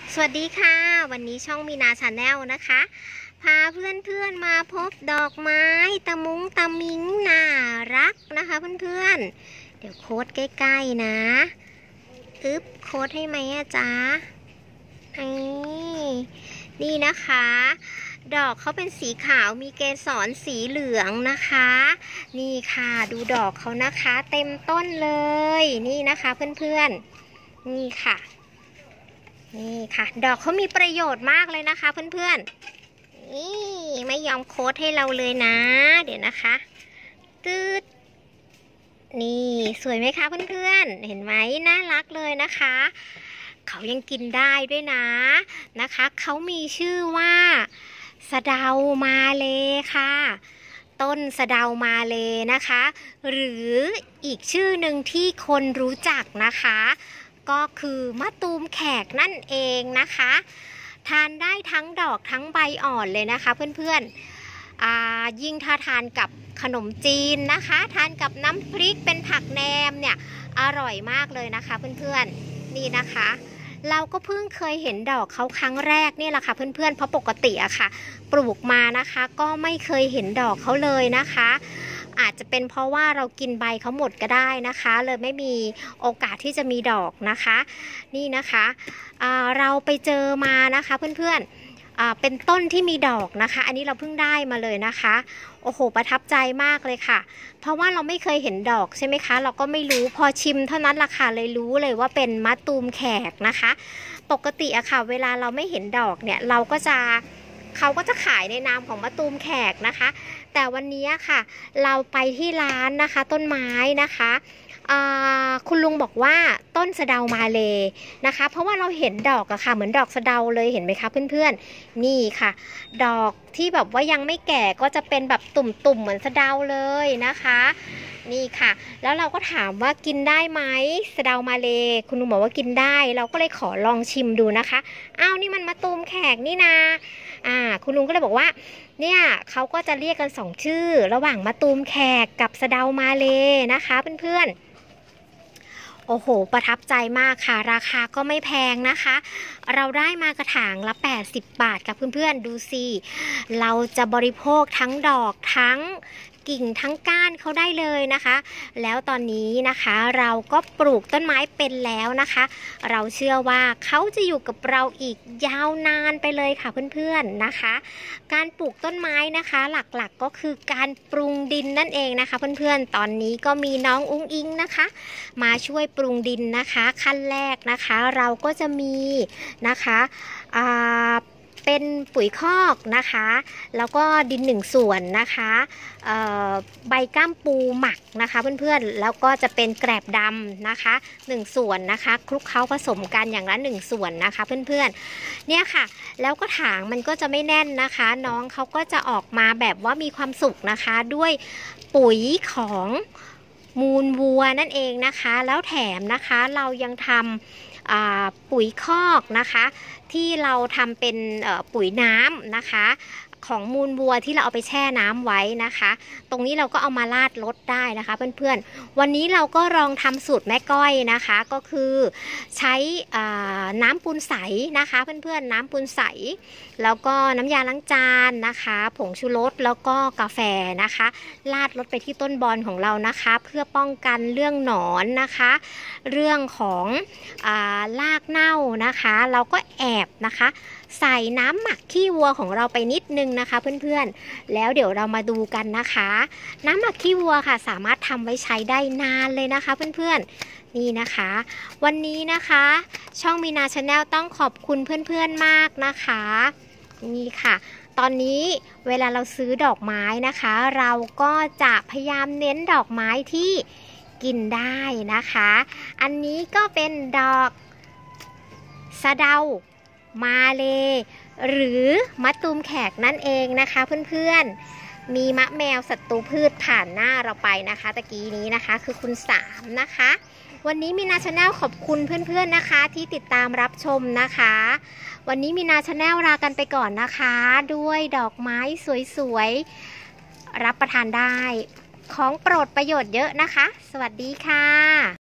สวัสดีค่ะวันนี้ช่องมีนาชาแนลนะคะพาเพื่อนๆมาพบดอกไม้ตะมุ้งตะมิงน่ารักนะคะเพื่อนๆเดี๋ยวโค้ดใกล้ๆนะโค้ดให้ไหมจ๊ะนี่นะคะดอกเขาเป็นสีขาวมีเกสรสีเหลืองนะคะนี่ค่ะดูดอกเขานะคะเต็มต้นเลยนี่นะคะเพื่อนๆนี่ค่ะดอกเขามีประโยชน์มากเลยนะคะเพื่อนๆนี่ไม่ยอมโค้ดให้เราเลยนะเดี๋ยวนะคะนี่สวยไหมคะเพื่อนๆเห็นไหมน่ารักเลยนะคะเขายังกินได้ด้วยนะคะเขามีชื่อว่าสะเดามาเลค่ะต้นสะเดามาเลนะคะหรืออีกชื่อหนึ่งที่คนรู้จักนะคะก็คือมะตูมแขกนั่นเองนะคะทานได้ทั้งดอกทั้งใบอ่อนเลยนะคะเพื่อนๆยิ่งถ้าทานกับขนมจีนนะคะทานกับน้ำพริกเป็นผักแหนมเนี่ยอร่อยมากเลยนะคะเพื่อนๆนี่นะคะเราก็เพิ่งเคยเห็นดอกเขาครั้งแรกนี่แหละค่ะเพื่อนๆเพราะปกติอะค่ะปลูกมานะคะก็ไม่เคยเห็นดอกเขาเลยนะคะอาจจะเป็นเพราะว่าเรากินใบเขาหมดก็ได้นะคะเลยไม่มีโอกาสที่จะมีดอกนะคะนี่นะคะเราไปเจอมานะคะเพื่อนๆเป็นต้นที่มีดอกนะคะอันนี้เราเพิ่งได้มาเลยนะคะโอ้โหประทับใจมากเลยค่ะเพราะว่าเราไม่เคยเห็นดอกใช่ไหมคะเราก็ไม่รู้พอชิมเท่านั้นล่ะค่ะเลยรู้เลยว่าเป็นมะตูมแขกนะคะปกติอะค่ะเวลาเราไม่เห็นดอกเนี่ยเขาก็จะขายในนามของมะตูมแขกนะคะแต่วันนี้ค่ะเราไปที่ร้านนะคะต้นไม้นะคะคุณลุงบอกว่าต้นสะเดามาเลนะคะเพราะว่าเราเห็นดอกอะค่ะเหมือนดอกสะเดาเลยเห็นไหมคะเพื่อนๆนี่ค่ะดอกที่แบบว่ายังไม่แก่ก็จะเป็นแบบตุ่มๆเหมือนสะเดาเลยนะคะนี่ค่ะแล้วเราก็ถามว่ากินได้ไหมสะเดามาเลคุณลุงบอกว่ากินได้เราก็เลยขอลองชิมดูนะคะอ้าวนี่มันมะตูมแขกนี่นาคุณลุงก็เลยบอกว่าเนี่ยเขาก็จะเรียกกัน2ชื่อระหว่างมะตูมแขกกับสะเดามาเลนะคะเพื่อนๆโอ้โหประทับใจมากค่ะราคาก็ไม่แพงนะคะเราได้มากระถางละ80 บาทกับเพื่อนๆดูสิเราจะบริโภคทั้งดอกทั้งกิ่งทั้งก้านเขาได้เลยนะคะแล้วตอนนี้นะคะเราก็ปลูกต้นไม้เป็นแล้วนะคะเราเชื่อว่าเขาจะอยู่กับเราอีกยาวนานไปเลยค่ะเพื่อนๆนะคะการปลูกต้นไม้นะคะหลักๆก็คือการปรุงดินนั่นเองนะคะเพื่อนๆตอนนี้ก็มีน้องอุ้งอิงนะคะมาช่วยปรุงดินนะคะขั้นแรกนะคะเราก็จะมีนะคะเป็นปุ๋ยคอกนะคะแล้วก็ดิน1 ส่วนนะคะใบก้ามปูหมักนะคะเพื่อนๆแล้วก็จะเป็นแกลบดำนะคะ1 ส่วนนะคะคลุกเคล้าผสมกันอย่างละ1 ส่วนนะคะเพื่อนๆเนี่ยค่ะแล้วก็ถางมันก็จะไม่แน่นนะคะน้องเขาก็จะออกมาแบบว่ามีความสุขนะคะด้วยปุ๋ยของมูลวัวนั่นเองนะคะแล้วแถมนะคะเรายังทำปุ๋ยคอกนะคะที่เราทำเป็นปุ๋ยน้ำนะคะของมูลวัวที่เราเอาไปแช่น้ำไว้นะคะตรงนี้เราก็เอามาราดรถได้นะคะเพื่อนๆวันนี้เราก็ลองทำสูตรแม่ก้อยนะคะก็คือใช้น้ำปูนใสนะคะเพื่อนๆน้ำปูนใสแล้วก็น้ำยาล้างจานนะคะผงชูรสแล้วก็กาแฟนะคะราดรถไปที่ต้นบอนของเรานะคะเพื่อป้องกันเรื่องหนอนนะคะเรื่องของรากเน่านะคะเราก็แอบนะคะใส่น้ำหมักขี้วัวของเราไปนิดนึงนะคะเพื่อนๆแล้วเดี๋ยวเรามาดูกันนะคะน้ำหมักขี้วัวค่ะสามารถทำไว้ใช้ได้นานเลยนะคะเพื่อนๆนี่นะคะวันนี้นะคะช่องมีนาชาแนลต้องขอบคุณเพื่อนๆมากนะคะนี่ค่ะตอนนี้เวลาเราซื้อดอกไม้นะคะเราก็จะพยายามเน้นดอกไม้ที่กินได้นะคะอันนี้ก็เป็นดอกสะเดามาเลหรือมะตูมแขกนั่นเองนะคะเพื่อนๆมีมะแมวศัตรูพืชผ่านหน้าเราไปนะคะตะกี้นี้นะคะคือคุณ3นะคะวันนี้มีนาชาแนลขอบคุณเพื่อนๆนะคะที่ติดตามรับชมนะคะวันนี้มีนาชาแนลลากันไปก่อนนะคะด้วยดอกไม้สวยๆรับประทานได้ของโปรดประโยชน์เยอะนะคะสวัสดีค่ะ